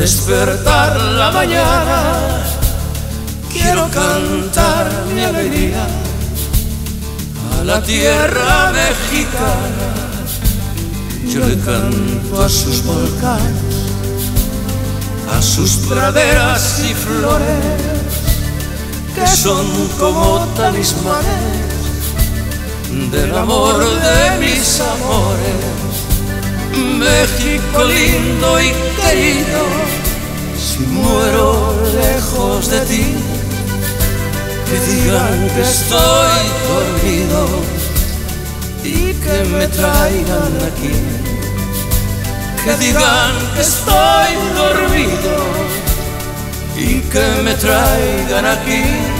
despertar la mañana, quiero cantar mi alegría a la tierra mexicana. Yo le canto a sus volcanes, a sus praderas y flores, que son como talismanes del amor de mis amores. México lindo y querido, si muero lejos de ti, que digan que estoy dormido y que me traigan aquí. Que digan que estoy dormido y que me traigan aquí.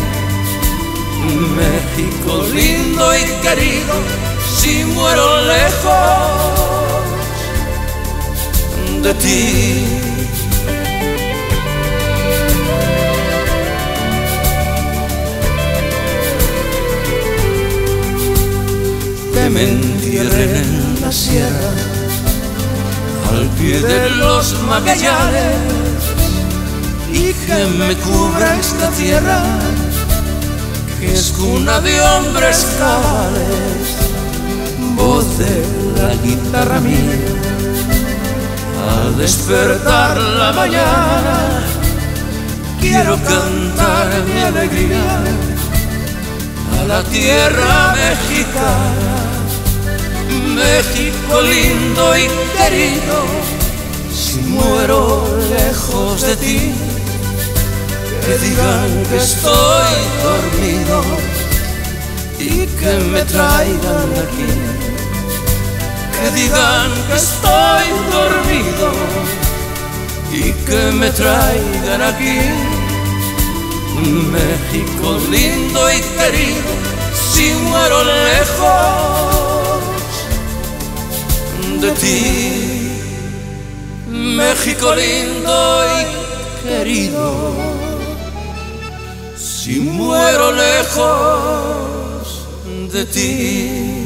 México lindo y querido, si muero lejos de ti. Que me entierren en la sierra, al pie de los Magallanes, y que me cubra esta tierra, que es cuna de hombres cabales. Voz de la guitarra mía, al despertar la mañana, quiero cantar mi alegría a la tierra mexicana. México lindo y querido, si muero lejos de ti, que digan que estoy dormido y que me traigan aquí. Que digan que estoy dormido y que me traigan aquí. México lindo y querido, si muero lejos de ti. México lindo y querido, si muero lejos de ti.